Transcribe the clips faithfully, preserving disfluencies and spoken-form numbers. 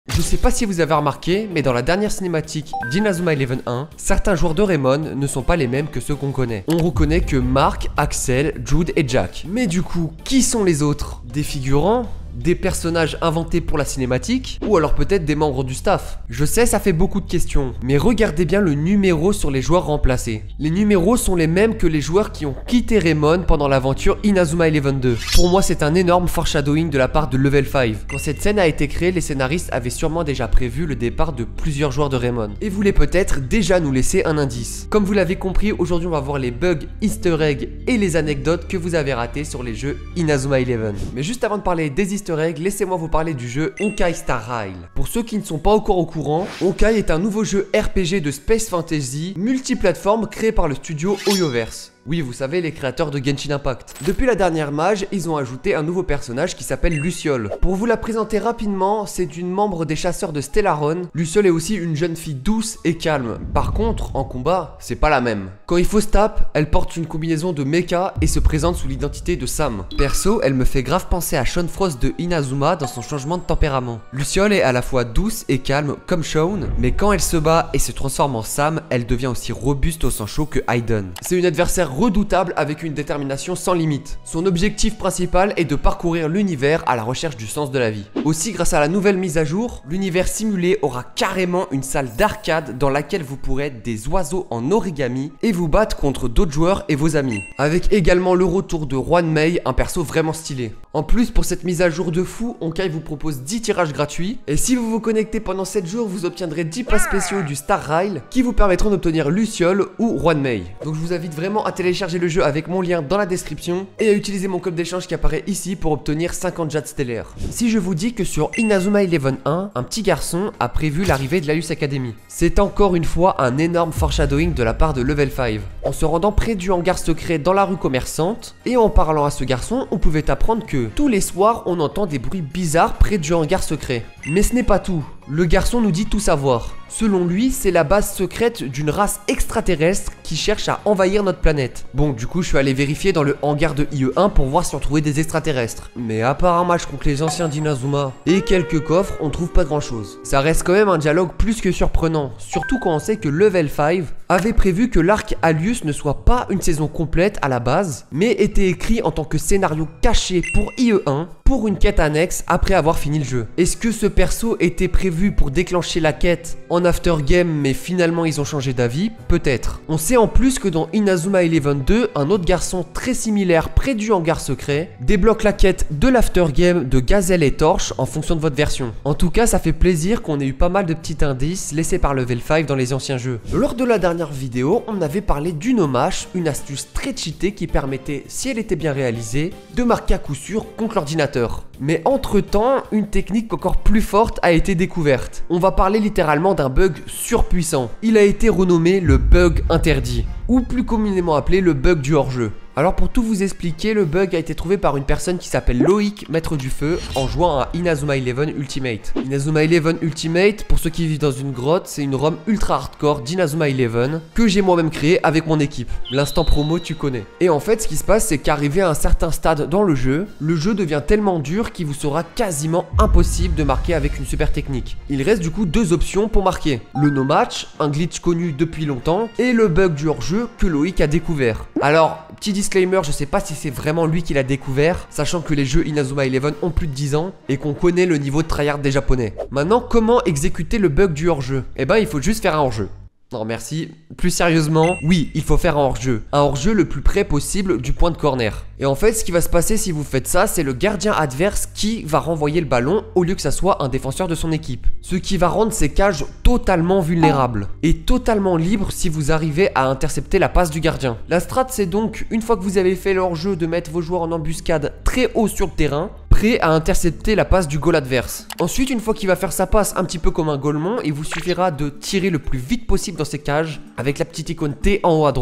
Je sais pas si vous avez remarqué, mais dans la dernière cinématique d'Inazuma Eleven un, certains joueurs de Doraemon ne sont pas les mêmes que ceux qu'on connaît. On reconnaît que Mark, Axel, Jude et Jack. Mais du coup, qui sont les autres? Des figurants? Des personnages inventés pour la cinématique? Ou alors peut-être des membres du staff? Je sais, ça fait beaucoup de questions, mais regardez bien le numéro sur les joueurs remplacés. Les numéros sont les mêmes que les joueurs qui ont quitté Raymond pendant l'aventure Inazuma Eleven deux. Pour moi, c'est un énorme foreshadowing de la part de Level cinq. Quand cette scène a été créée, les scénaristes avaient sûrement déjà prévu le départ de plusieurs joueurs de Raymond, et voulaient peut-être déjà nous laisser un indice. Comme vous l'avez compris, aujourd'hui on va voir les bugs, easter eggs et les anecdotes que vous avez ratés sur les jeux Inazuma Eleven. Mais juste avant de parler des easter eggs, laissez-moi vous parler du jeu Honkai Star Rail. Pour ceux qui ne sont pas encore au courant, Honkai est un nouveau jeu R P G de Space Fantasy multiplateforme créé par le studio Hoyoverse. Oui, vous savez, les créateurs de Genshin Impact. Depuis la dernière mage, ils ont ajouté un nouveau personnage qui s'appelle Luciole. Pour vous la présenter rapidement, c'est une membre des chasseurs de Stellaron. Luciole est aussi une jeune fille douce et calme. Par contre, en combat, c'est pas la même. Quand il faut se taper, elle porte une combinaison de mecha et se présente sous l'identité de Sam. Perso, elle me fait grave penser à Shaun Frost de Inazuma dans son changement de tempérament. Luciole est à la fois douce et calme comme Shaun, mais quand elle se bat et se transforme en Sam, elle devient aussi robuste au sang chaud que Aiden. C'est une adversaire redoutable avec une détermination sans limite. Son objectif principal est de parcourir l'univers à la recherche du sens de la vie. Aussi, grâce à la nouvelle mise à jour, l'univers simulé aura carrément une salle d'arcade dans laquelle vous pourrez être des oiseaux en origami et vous battre contre d'autres joueurs et vos amis. Avec également le retour de Ruanmei, un perso vraiment stylé. En plus, pour cette mise à jour de fou, Honkai vous propose dix tirages gratuits et si vous vous connectez pendant sept jours, vous obtiendrez dix passes spéciaux du Star Rail qui vous permettront d'obtenir Luciole ou Ruanmei. Donc je vous invite vraiment à télécharger le jeu avec mon lien dans la description et à utiliser mon code d'échange qui apparaît ici pour obtenir cinquante jades stellaires. Si je vous dis que sur Inazuma Eleven un, un petit garçon a prévu l'arrivée de la Lus Academy, c'est encore une fois un énorme foreshadowing de la part de Level cinq. En se rendant près du hangar secret dans la rue commerçante et en parlant à ce garçon, on pouvait apprendre que tous les soirs on entend des bruits bizarres près du hangar secret. Mais ce n'est pas tout, le garçon nous dit tout savoir. Selon lui, c'est la base secrète d'une race extraterrestre qui cherche à envahir notre planète. Bon, du coup, je suis allé vérifier dans le hangar de I E un pour voir si on trouvait des extraterrestres. Mais à part un match contre les anciens d'Inazuma et quelques coffres, on trouve pas grand chose. Ça reste quand même un dialogue plus que surprenant, surtout quand on sait que Level cinq avait prévu que l'arc Alius ne soit pas une saison complète à la base, mais était écrit en tant que scénario caché pour I E un, pour une quête annexe après avoir fini le jeu. Est-ce que ce perso était prévu pour déclencher la quête en after game mais finalement ils ont changé d'avis? Peut-être. On sait en plus que dans Inazuma Eleven deux, un autre garçon très similaire près du hangar secret débloque la quête de l'after game de Gazelle et Torche en fonction de votre version. En tout cas, ça fait plaisir qu'on ait eu pas mal de petits indices laissés par Level cinq dans les anciens jeux. Lors de la dernière vidéo, on avait parlé du nommage, une astuce très cheatée qui permettait, si elle était bien réalisée, de marquer à coup sûr contre l'ordinateur. Mais entre temps, une technique encore plus forte a été découverte. On va parler littéralement d'un bug surpuissant. Il a été renommé le bug interdit, ou plus communément appelé le bug du hors-jeu. Alors pour tout vous expliquer, le bug a été trouvé par une personne qui s'appelle Loïc, maître du feu, en jouant à Inazuma Eleven Ultimate. Inazuma Eleven Ultimate, pour ceux qui vivent dans une grotte, c'est une ROM ultra hardcore d'Inazuma Eleven que j'ai moi-même créé avec mon équipe. L'instant promo, tu connais. Et en fait, ce qui se passe, c'est qu'arrivé à un certain stade dans le jeu, le jeu devient tellement dur qu'il vous sera quasiment impossible de marquer avec une super technique. Il reste du coup deux options pour marquer. Le no-match, un glitch connu depuis longtemps, et le bug du hors-jeu que Loïc a découvert. Alors, petit disclaimer, je sais pas si c'est vraiment lui qui l'a découvert, sachant que les jeux Inazuma Eleven ont plus de dix ans et qu'on connaît le niveau de tryhard des japonais. Maintenant, comment exécuter le bug du hors-jeu? Eh ben, il faut juste faire un hors-jeu. Non merci. Plus sérieusement, oui, il faut faire un hors-jeu. Un hors-jeu le plus près possible du point de corner. Et en fait, ce qui va se passer si vous faites ça, c'est le gardien adverse qui va renvoyer le ballon au lieu que ça soit un défenseur de son équipe. Ce qui va rendre ces cages totalement vulnérables et totalement libres si vous arrivez à intercepter la passe du gardien. La strat, c'est donc, une fois que vous avez fait le hors-jeu, de mettre vos joueurs en embuscade très haut sur le terrain, prêt à intercepter la passe du goal adverse. Ensuite, une fois qu'il va faire sa passe un petit peu comme un golemon, il vous suffira de tirer le plus vite possible dans ces cages avec la petite icône T en haut à droite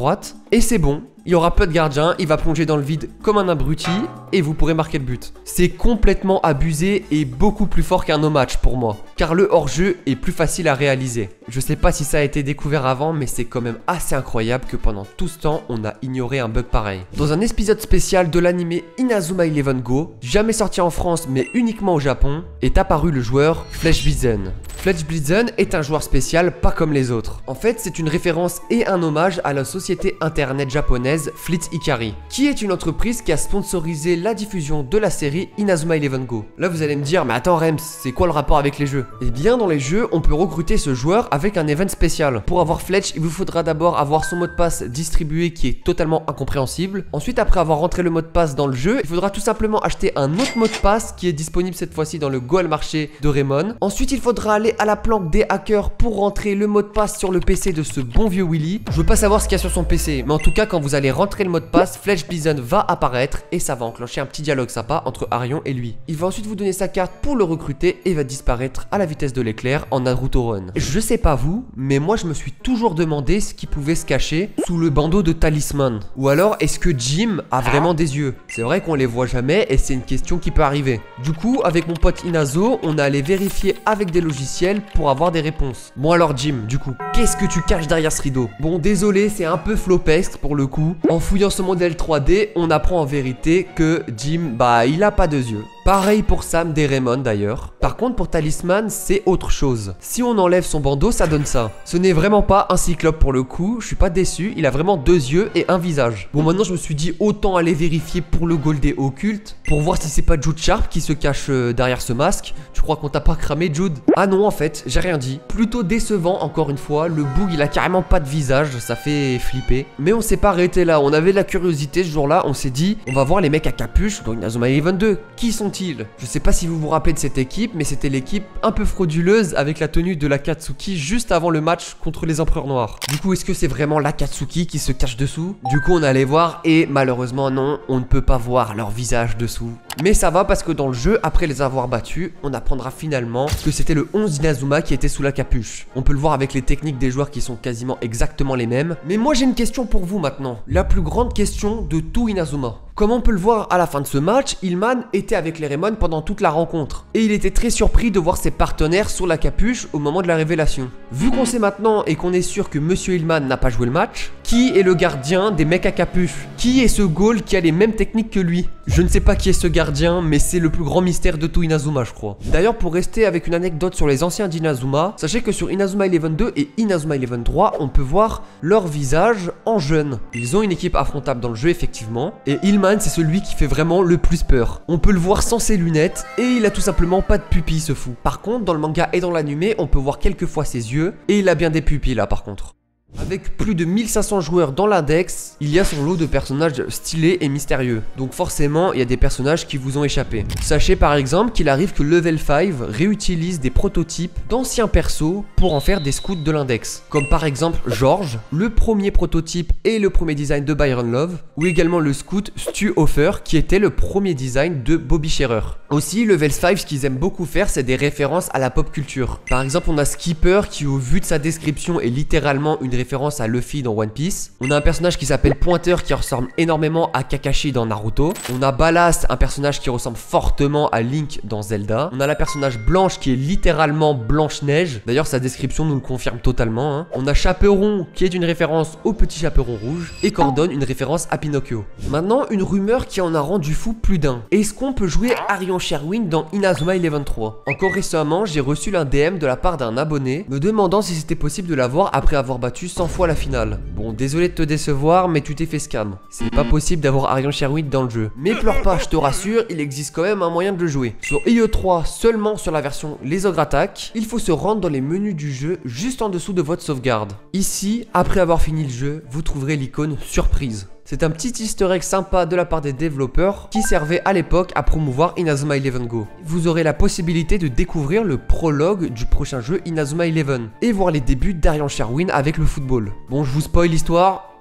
Et c'est bon, il y aura peu de gardiens, il va plonger dans le vide comme un abruti et vous pourrez marquer le but. C'est complètement abusé et beaucoup plus fort qu'un no match pour moi, car le hors-jeu est plus facile à réaliser. Je sais pas si ça a été découvert avant, mais c'est quand même assez incroyable que pendant tout ce temps, on a ignoré un bug pareil. Dans un épisode spécial de l'anime Inazuma Eleven Go, jamais sorti en France mais uniquement au Japon, est apparu le joueur Fletch Blitzen. Fletch Blitzen est un joueur spécial pas comme les autres. En fait, c'est une référence et un hommage à la société internet japonaise Fleet Ikari, qui est une entreprise qui a sponsorisé la diffusion de la série Inazuma Eleven Go. Là, vous allez me dire, mais attends Rems, c'est quoi le rapport avec les jeux? Eh bien, dans les jeux, on peut recruter ce joueur avec un event spécial. Pour avoir Fletch, il vous faudra d'abord avoir son mot de passe distribué qui est totalement incompréhensible. Ensuite, après avoir rentré le mot de passe dans le jeu, il faudra tout simplement acheter un autre mot de passe qui est disponible cette fois-ci dans le Goal Marché de Raymond. Ensuite, il faudra aller à la planque des hackers pour rentrer le mot de passe sur le P C de ce bon vieux Willy. Je veux pas savoir ce qu'il y a sur son P C, mais en tout cas, quand vous allez rentrer le mot de passe, Fletch Blitzen va apparaître et ça va enclencher un petit dialogue sympa entre Arion et lui. Il va ensuite vous donner sa carte pour le recruter et va disparaître à la vitesse de l'éclair en Naruto Run. Je sais pas vous, mais moi je me suis toujours demandé ce qui pouvait se cacher sous le bandeau de talisman. Ou alors, est-ce que Jim a vraiment des yeux? C'est vrai qu'on les voit jamais et c'est une question qui peut arriver. Du coup, avec mon pote Inazo, on est allé vérifier avec des logiciels pour avoir des réponses. Bon alors Jim, du coup, qu'est-ce que tu caches derrière ce rideau? Bon, désolé, c'est un peu flopesque pour le coup. En fouillant ce modèle trois D, on apprend en vérité que Jim, bah, il a pas deux yeux. Pareil pour Sam des Raymond d'ailleurs. Par contre pour Talisman c'est autre chose. Si on enlève son bandeau ça donne ça. Ce n'est vraiment pas un cyclope pour le coup. Je suis pas déçu. Il a vraiment deux yeux et un visage. Bon maintenant je me suis dit autant aller vérifier pour le goal des occultes. Pour voir si c'est pas Jude Sharp qui se cache euh, derrière ce masque. Tu crois qu'on t'a pas cramé Jude? Ah non en fait j'ai rien dit. Plutôt décevant encore une fois. Le boug il a carrément pas de visage. Ça fait flipper. Mais on s'est pas arrêté là. On avait de la curiosité ce jour là. On s'est dit on va voir les mecs à capuche dans Inazuma Eleven deux. Qui sont-ils? Je sais pas si vous vous rappelez de cette équipe, mais c'était l'équipe un peu frauduleuse avec la tenue de l'Akatsuki juste avant le match contre les Empereurs Noirs. Du coup, est-ce que c'est vraiment l'Akatsuki qui se cache dessous? Du coup, on allait voir et malheureusement non, on ne peut pas voir leur visage dessous. Mais ça va parce que dans le jeu, après les avoir battus, on apprendra finalement que c'était le onze d'Inazuma qui était sous la capuche. On peut le voir avec les techniques des joueurs qui sont quasiment exactement les mêmes. Mais moi j'ai une question pour vous maintenant. La plus grande question de tout Inazuma. Comme on peut le voir à la fin de ce match, Ilman était avec les Raymond pendant toute la rencontre. Et il était très surpris de voir ses partenaires sur la capuche au moment de la révélation. Vu qu'on sait maintenant et qu'on est sûr que Monsieur Ilman n'a pas joué le match, qui est le gardien des mecs à capuche? Qui est ce goal qui a les mêmes techniques que lui? Je ne sais pas qui est ce gardien, mais c'est le plus grand mystère de tout Inazuma je crois. D'ailleurs pour rester avec une anecdote sur les anciens d'Inazuma, sachez que sur Inazuma Eleven deux et Inazuma Eleven trois, on peut voir leur visage en jeune. Ils ont une équipe affrontable dans le jeu effectivement, et Ilman c'est celui qui fait vraiment le plus peur. On peut le voir sans ses lunettes et il a tout simplement pas de pupilles ce fou. Par contre dans le manga et dans l'anime on peut voir quelques fois ses yeux et il a bien des pupilles là par contre. Avec plus de mille cinq cents joueurs dans l'index, il y a son lot de personnages stylés et mystérieux. Donc forcément, il y a des personnages qui vous ont échappé. Sachez par exemple qu'il arrive que Level cinq réutilise des prototypes d'anciens persos pour en faire des scouts de l'index. Comme par exemple George, le premier prototype et le premier design de Byron Love, ou également le scout Stu Hofer qui était le premier design de Bobby Scherer. Aussi, Level cinq, ce qu'ils aiment beaucoup faire, c'est des références à la pop culture. Par exemple, on a Skipper qui au vu de sa description est littéralement une référence à Luffy dans One Piece. On a un personnage qui s'appelle Pointeur qui ressemble énormément à Kakashi dans Naruto. On a Ballast, un personnage qui ressemble fortement à Link dans Zelda. On a la personnage Blanche qui est littéralement Blanche-Neige. D'ailleurs sa description nous le confirme totalement hein. On a Chaperon qui est une référence au petit chaperon rouge. Et Cordon une référence à Pinocchio. Maintenant une rumeur qui en a rendu fou plus d'un. Est-ce qu'on peut jouer Arion Sherwin dans Inazuma Eleven trois? Encore récemment j'ai reçu un D M de la part d'un abonné me demandant si c'était possible de l'avoir après avoir battu cent fois la finale. Bon, désolé de te décevoir, mais tu t'es fait scam. C'est pas possible d'avoir Arion Sherwin dans le jeu. Mais pleure pas, je te rassure, il existe quand même un moyen de le jouer. Sur I E trois, seulement sur la version Les Ogres Attaques, il faut se rendre dans les menus du jeu juste en dessous de votre sauvegarde. Ici, après avoir fini le jeu, vous trouverez l'icône surprise. C'est un petit easter egg sympa de la part des développeurs qui servait à l'époque à promouvoir Inazuma Eleven Go. Vous aurez la possibilité de découvrir le prologue du prochain jeu Inazuma Eleven et voir les débuts d'Arion Sherwin avec le football. Bon, je vous spoil l'histoire.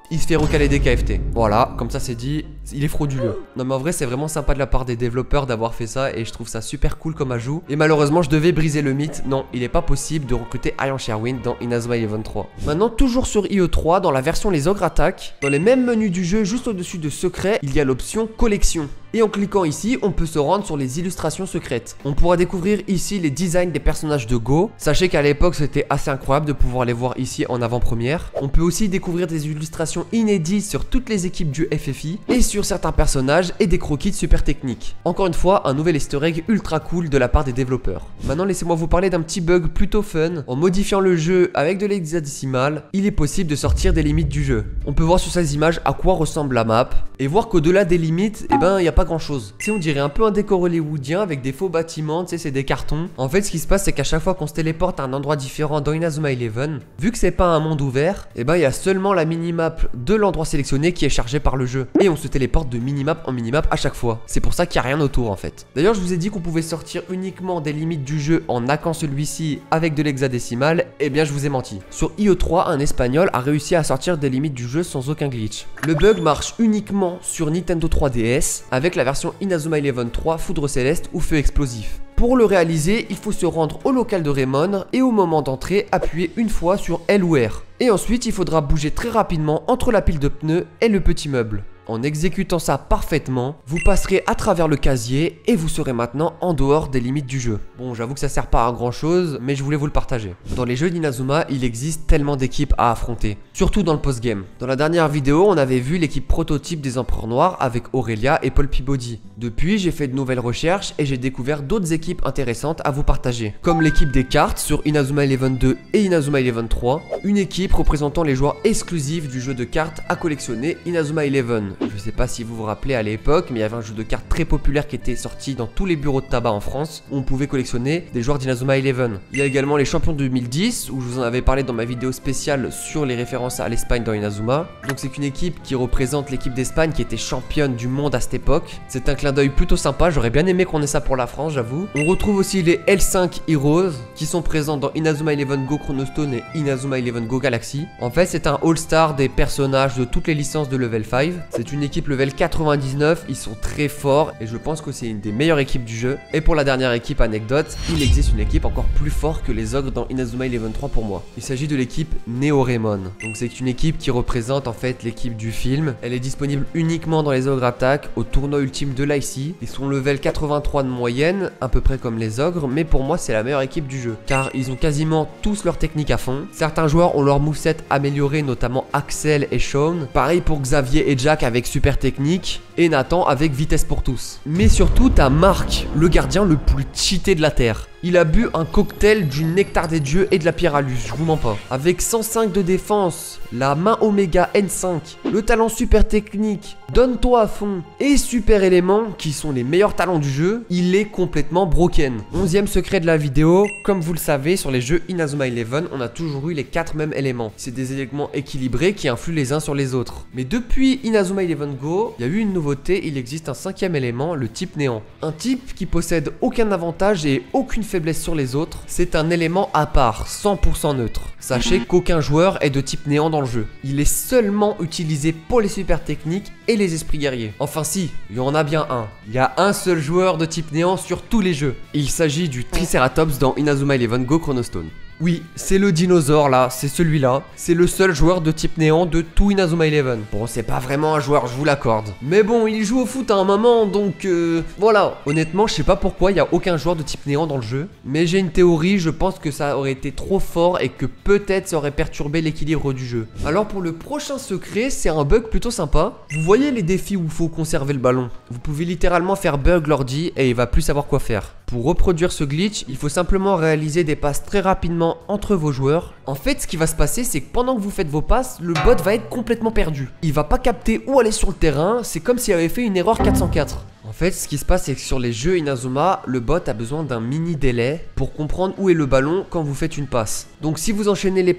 il se fait recaler des K F T. Voilà, comme ça c'est dit, il est frauduleux. Non mais en vrai c'est vraiment sympa de la part des développeurs d'avoir fait ça et je trouve ça super cool comme ajout. Et malheureusement je devais briser le mythe, non il est pas possible de recruter Iron Sherwin dans Inazuma Eleven trois. Maintenant toujours sur I E trois, dans la version les ogres attaquent, dans les mêmes menus du jeu juste au-dessus de secret, il y a l'option collection. Et en cliquant ici, on peut se rendre sur les illustrations secrètes. On pourra découvrir ici les designs des personnages de Go. Sachez qu'à l'époque, c'était assez incroyable de pouvoir les voir ici en avant-première. On peut aussi découvrir des illustrations inédites sur toutes les équipes du F F I et sur certains personnages et des croquis de super techniques. Encore une fois, un nouvel easter egg ultra cool de la part des développeurs. Maintenant, laissez-moi vous parler d'un petit bug plutôt fun. En modifiant le jeu avec de l'hexadécimal, il est possible de sortir des limites du jeu. On peut voir sur ces images à quoi ressemble la map et voir qu'au-delà des limites, eh ben, il n'y a pas grand chose. Tu sais, on dirait un peu un décor hollywoodien avec des faux bâtiments, tu sais, c'est des cartons. En fait, ce qui se passe, c'est qu'à chaque fois qu'on se téléporte à un endroit différent dans Inazuma Eleven, vu que c'est pas un monde ouvert, et eh ben il y a seulement la minimap de l'endroit sélectionné qui est chargée par le jeu. Et on se téléporte de minimap en minimap à chaque fois. C'est pour ça qu'il n'y a rien autour en fait. D'ailleurs, je vous ai dit qu'on pouvait sortir uniquement des limites du jeu en hackant celui-ci avec de l'hexadécimal. Eh bien, je vous ai menti. Sur I E trois, un espagnol a réussi à sortir des limites du jeu sans aucun glitch. Le bug marche uniquement sur Nintendo trois D S avec la version Inazuma Eleven trois Foudre Céleste ou Feu Explosif. Pour le réaliser, il faut se rendre au local de Raymond et au moment d'entrer, appuyer une fois sur L ou R. Et ensuite, il faudra bouger très rapidement entre la pile de pneus et le petit meuble. En exécutant ça parfaitement, vous passerez à travers le casier et vous serez maintenant en dehors des limites du jeu. Bon, j'avoue que ça sert pas à grand chose, mais je voulais vous le partager. Dans les jeux d'Inazuma, il existe tellement d'équipes à affronter, surtout dans le post-game. Dans la dernière vidéo, on avait vu l'équipe prototype des Empereurs Noirs avec Aurelia et Paul Peabody. Depuis, j'ai fait de nouvelles recherches et j'ai découvert d'autres équipes intéressantes à vous partager, comme l'équipe des cartes sur Inazuma Eleven deux et Inazuma Eleven trois, une équipe représentant les joueurs exclusifs du jeu de cartes à collectionner Inazuma Eleven. Je sais pas si vous vous rappelez à l'époque, mais il y avait un jeu de cartes très populaire qui était sorti dans tous les bureaux de tabac en France, où on pouvait collectionner des joueurs d'Inazuma Eleven. Il y a également les champions deux mille dix, où je vous en avais parlé dans ma vidéo spéciale sur les références à l'Espagne dans Inazuma. Donc c'est une équipe qui représente l'équipe d'Espagne qui était championne du monde à cette époque. C'est un clin d'œil plutôt sympa, j'aurais bien aimé qu'on ait ça pour la France, j'avoue. On retrouve aussi les L cinq Heroes, qui sont présents dans Inazuma Eleven Go Chronostone et Inazuma Eleven Go Galaxy. En fait, c'est un all-star des personnages de toutes les licences de level cinq. C'est une équipe level quatre-vingt-dix-neuf, ils sont très forts et je pense que c'est une des meilleures équipes du jeu. Et pour la dernière équipe anecdote, il existe une équipe encore plus forte que les ogres dans Inazuma Eleven trois pour moi. Il s'agit de l'équipe Néorémon. Donc c'est une équipe qui représente en fait l'équipe du film. Elle est disponible uniquement dans les ogres attaques au tournoi ultime de l'I C. Ils sont level quatre-vingt-trois de moyenne, à peu près comme les ogres, mais pour moi c'est la meilleure équipe du jeu car ils ont quasiment tous leur technique à fond. Certains joueurs ont leur moveset amélioré, notamment Axel et Shawn. Pareil pour Xavier et Jack avec super technique et Nathan avec vitesse pour tous. Mais surtout t'as Marc, le gardien le plus cheaté de la terre. Il a bu un cocktail du nectar des dieux et de la pierre à luce, je vous mens pas. Avec cent cinq de défense, la main Omega N cinq, le talent super technique, donne-toi à fond et super élément qui sont les meilleurs talents du jeu, il est complètement broken. Onzième secret de la vidéo, comme vous le savez sur les jeux Inazuma Eleven, on a toujours eu les quatre mêmes éléments. C'est des éléments équilibrés qui influent les uns sur les autres. Mais depuis Inazuma Eleven Go, il y a eu une nouveauté, il existe un cinquième élément, le type néant. Un type qui possède aucun avantage et aucune faiblesse sur les autres, c'est un élément à part, cent pour cent neutre. Sachez qu'aucun joueur est de type néant dans le jeu. Il est seulement utilisé pour les super techniques et les esprits guerriers. Enfin si, il y en a bien un. Il y a un seul joueur de type néant sur tous les jeux. Il s'agit du Triceratops dans Inazuma Eleven Go Chronostone. Oui, c'est le dinosaure là, c'est celui-là. C'est le seul joueur de type néant de tout Inazuma Eleven. Bon, c'est pas vraiment un joueur, je vous l'accorde. Mais bon, il joue au foot à un moment, donc euh, voilà. Honnêtement, je sais pas pourquoi il y a aucun joueur de type néant dans le jeu. Mais j'ai une théorie, je pense que ça aurait été trop fort et que peut-être ça aurait perturbé l'équilibre du jeu. Alors pour le prochain secret, c'est un bug plutôt sympa. Vous voyez les défis où il faut conserver le ballon. Vous pouvez littéralement faire bug l'ordi et il va plus savoir quoi faire. Pour reproduire ce glitch, il faut simplement réaliser des passes très rapidement entre vos joueurs. En fait, ce qui va se passer, c'est que pendant que vous faites vos passes, le bot va être complètement perdu. Il va pas capter où aller sur le terrain, c'est comme s'il avait fait une erreur quatre cent quatre. En fait, ce qui se passe, c'est que sur les jeux Inazuma, le bot a besoin d'un mini délai pour comprendre où est le ballon quand vous faites une passe. Donc si vous enchaînez les passes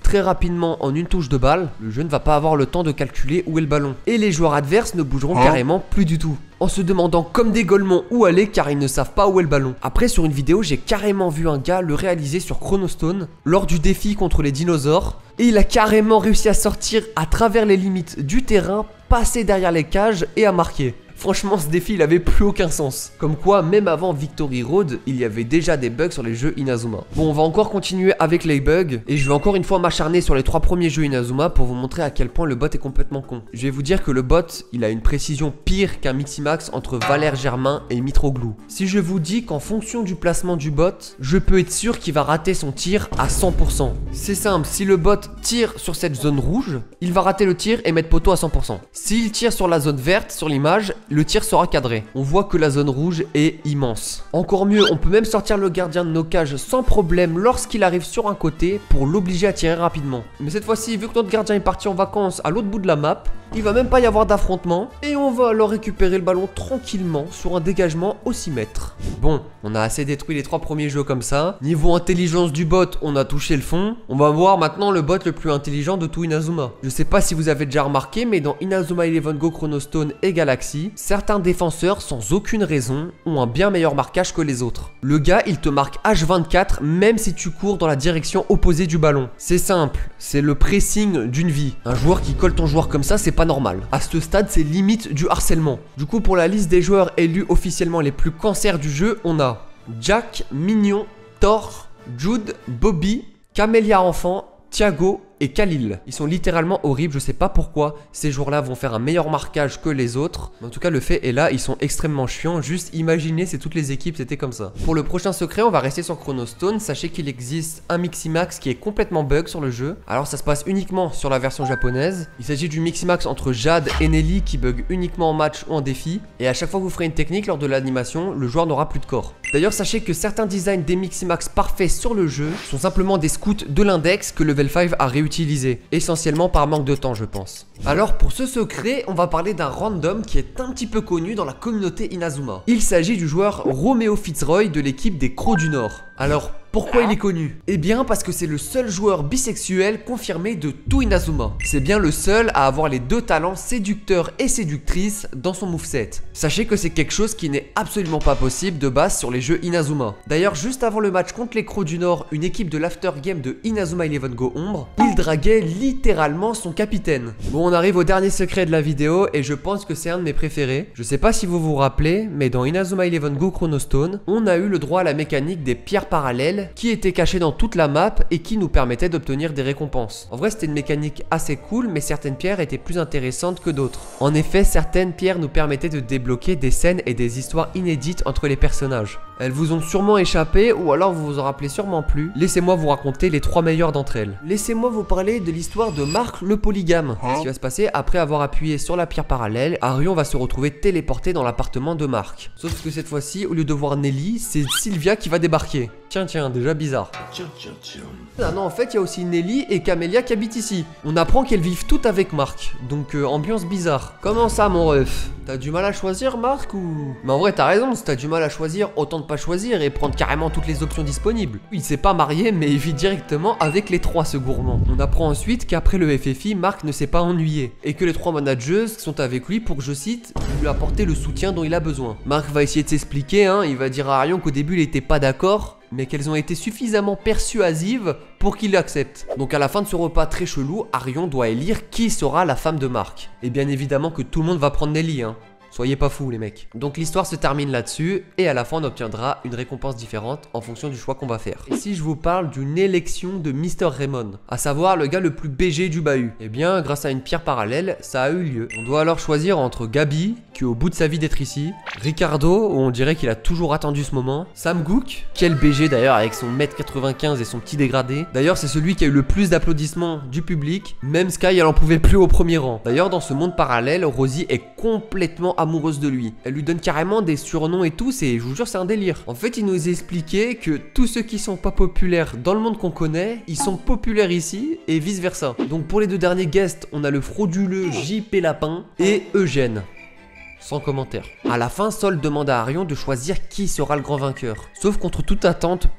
très rapidement en une touche de balle, le jeu ne va pas avoir le temps de calculer où est le ballon. Et les joueurs adverses ne bougeront hein carrément plus du tout, en se demandant comme des golemons où aller car ils ne savent pas où est le ballon. Après sur une vidéo j'ai carrément vu un gars le réaliser sur Chronostone lors du défi contre les dinosaures. Et il a carrément réussi à sortir à travers les limites du terrain, passer derrière les cages et à marquer. Franchement, ce défi, il avait plus aucun sens. Comme quoi, même avant Victory Road, il y avait déjà des bugs sur les jeux Inazuma. Bon, on va encore continuer avec les bugs. Et je vais encore une fois m'acharner sur les trois premiers jeux Inazuma pour vous montrer à quel point le bot est complètement con. Je vais vous dire que le bot, il a une précision pire qu'un Miximax entre Valère Germain et Mitroglou. Si je vous dis qu'en fonction du placement du bot, je peux être sûr qu'il va rater son tir à cent pour cent. C'est simple, si le bot tire sur cette zone rouge, il va rater le tir et mettre poteau à cent pour cent. S'il tire sur la zone verte, sur l'image, le tir sera cadré. On voit que la zone rouge est immense. Encore mieux, on peut même sortir le gardien de nos cages sans problème lorsqu'il arrive sur un côté pour l'obliger à tirer rapidement. Mais cette fois-ci, vu que notre gardien est parti en vacances à l'autre bout de la map, il va même pas y avoir d'affrontement et on va alors récupérer le ballon tranquillement sur un dégagement au six mètres. Bon, on a assez détruit les trois premiers jeux comme ça. Niveau intelligence du bot, on a touché le fond. On va voir maintenant le bot le plus intelligent de tout Inazuma. Je sais pas si vous avez déjà remarqué, mais dans Inazuma Eleven Go, Chronostone et Galaxy, certains défenseurs sans aucune raison ont un bien meilleur marquage que les autres. Le gars, il te marque H vingt-quatre même si tu cours dans la direction opposée du ballon. C'est simple, c'est le pressing d'une vie. Un joueur qui colle ton joueur comme ça, c'est pas normal. À ce stade, c'est limite du harcèlement. Du coup, pour la liste des joueurs élus officiellement les plus cancers du jeu, on a Jack, Mignon, Thor, Jude, Bobby, Camélia Enfant, Thiago et Khalil. Ils sont littéralement horribles, je sais pas pourquoi ces joueurs-là vont faire un meilleur marquage que les autres. Mais en tout cas, le fait est là, ils sont extrêmement chiants. Juste imaginez si toutes les équipes c'était comme ça. Pour le prochain secret, on va rester sur Chronostone. Sachez qu'il existe un Miximax qui est complètement bug sur le jeu. Alors ça se passe uniquement sur la version japonaise. Il s'agit du Miximax entre Jade et Nelly qui bug uniquement en match ou en défi. Et à chaque fois que vous ferez une technique lors de l'animation, le joueur n'aura plus de corps. D'ailleurs, sachez que certains designs des Miximax parfaits sur le jeu sont simplement des scouts de l'index que Level cinq a réutilisé, essentiellement par manque de temps, je pense. Alors pour ce secret, on va parler d'un random qui est un petit peu connu dans la communauté Inazuma. Il s'agit du joueur Romeo Fitzroy de l'équipe des Crocs du Nord. Alors pourquoi il est connu? Eh bien parce que c'est le seul joueur bisexuel confirmé de tout Inazuma. C'est bien le seul à avoir les deux talents séducteur et séductrice dans son moveset. Sachez que c'est quelque chose qui n'est absolument pas possible de base sur les jeux Inazuma. D'ailleurs, juste avant le match contre les Crocs du Nord, une équipe de l'after game de Inazuma Eleven Go Ombre, il draguait littéralement son capitaine. Bon, on arrive au dernier secret de la vidéo et je pense que c'est un de mes préférés. Je sais pas si vous vous rappelez, mais dans Inazuma Eleven Go Chronostone, on a eu le droit à la mécanique des pierres parallèles qui était caché dans toute la map et qui nous permettait d'obtenir des récompenses. En vrai, c'était une mécanique assez cool, mais certaines pierres étaient plus intéressantes que d'autres. En effet, certaines pierres nous permettaient de débloquer des scènes et des histoires inédites entre les personnages. Elles vous ont sûrement échappé ou alors vous vous en rappelez sûrement plus. Laissez-moi vous raconter les trois meilleures d'entre elles. Laissez-moi vous parler de l'histoire de Marc le polygame. Ce qui va se passer après avoir appuyé sur la pierre parallèle, Arion va se retrouver téléporté dans l'appartement de Marc. Sauf que cette fois-ci, au lieu de voir Nelly, c'est Sylvia qui va débarquer. Tiens, tiens, déjà bizarre. Tiens, tiens, tiens. Ah non, en fait, il y a aussi Nelly et Camélia qui habitent ici. On apprend qu'elles vivent toutes avec Marc. Donc, euh, ambiance bizarre. Comment ça, mon ref? T'as du mal à choisir, Marc, ou... Mais en vrai, t'as raison, si t'as du mal à choisir, autant ne pas choisir et prendre carrément toutes les options disponibles. Il s'est pas marié, mais il vit directement avec les trois, ce gourmand. On apprend ensuite qu'après le F F I, Marc ne s'est pas ennuyé. Et que les trois managers sont avec lui pour, je cite, lui apporter le soutien dont il a besoin. Marc va essayer de s'expliquer, hein. Il va dire à Arion qu'au début, il était pas d'accord, mais qu'elles ont été suffisamment persuasives pour qu'il l'accepte. Donc à la fin de ce repas très chelou, Arion doit élire qui sera la femme de Marc. Et bien évidemment que tout le monde va prendre Nelly, hein. Soyez pas fous les mecs. Donc l'histoire se termine là-dessus et à la fin on obtiendra une récompense différente en fonction du choix qu'on va faire. Et si je vous parle d'une élection de Mister Raymond, à savoir le gars le plus B G du bahut, eh bien grâce à une pierre parallèle, ça a eu lieu. On doit alors choisir entre Gabi, qui est au bout de sa vie d'être ici, Ricardo, où on dirait qu'il a toujours attendu ce moment, Sam Gook, quel B G d'ailleurs avec son un mètre quatre-vingt-quinze et son petit dégradé. D'ailleurs c'est celui qui a eu le plus d'applaudissements du public, même Sky elle en pouvait plus au premier rang. D'ailleurs dans ce monde parallèle, Rosie est complètement amoureuse de lui. Elle lui donne carrément des surnoms et tout, c'est, je vous jure, c'est un délire. En fait, il nous expliquait que tous ceux qui sont pas populaires dans le monde qu'on connaît, ils sont populaires ici et vice versa. Donc pour les deux derniers guests, on a le frauduleux J P Lapin et Eugène. Sans commentaire. À la fin, Sol demande à Arion de choisir qui sera le grand vainqueur. Sauf contre toute attente,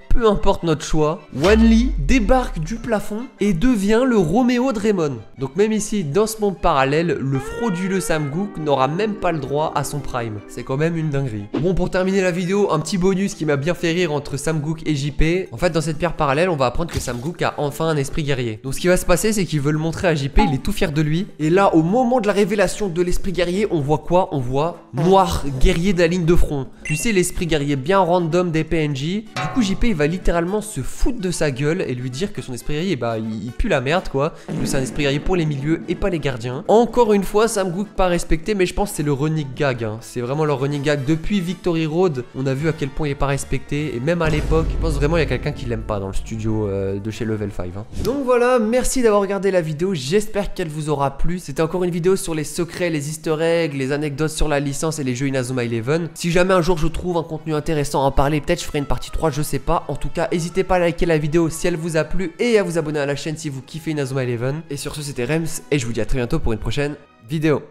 peu importe notre choix, Wanli débarque du plafond et devient le Roméo de Raymond. Donc même ici, dans ce monde parallèle, le frauduleux Sam Gook n'aura même pas le droit à son prime. C'est quand même une dinguerie. Bon, pour terminer la vidéo, un petit bonus qui m'a bien fait rire entre Sam Gook et J P. En fait, dans cette pierre parallèle, on va apprendre que Sam Gook a enfin un esprit guerrier. Donc ce qui va se passer, c'est qu'il veut le montrer à J P, il est tout fier de lui. Et là, au moment de la révélation de l'esprit guerrier, on voit quoi? On voit Noir, guerrier de la ligne de front. Tu sais, l'esprit guerrier bien random des P N J. Du coup, J P, il va littéralement se foutre de sa gueule et lui dire que son esprit guerrier, bah, il, il pue la merde, quoi. Que c'est un esprit guerrier pour les milieux et pas les gardiens. Encore une fois, Sam Gook pas respecté, mais je pense que c'est le running gag. Hein. C'est vraiment le running gag. Depuis Victory Road, on a vu à quel point il est pas respecté. Et même à l'époque, je pense vraiment il y a quelqu'un qui l'aime pas dans le studio euh, de chez Level cinq. Hein. Donc voilà, merci d'avoir regardé la vidéo. J'espère qu'elle vous aura plu. C'était encore une vidéo sur les secrets, les easter eggs, les anecdotes sur la licence et les jeux Inazuma Eleven. Si jamais un jour je trouve un contenu intéressant à en parler, peut-être je ferai une partie trois, je sais pas. En tout cas, n'hésitez pas à liker la vidéo si elle vous a plu et à vous abonner à la chaîne si vous kiffez Inazuma Eleven. Et sur ce, c'était Rems et je vous dis à très bientôt pour une prochaine vidéo.